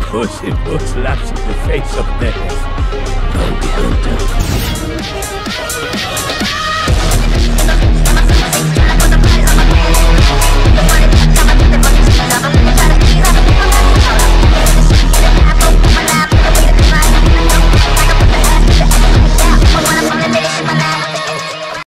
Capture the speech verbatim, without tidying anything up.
Puss in Boots slaps in the face of death. Bounty hunter.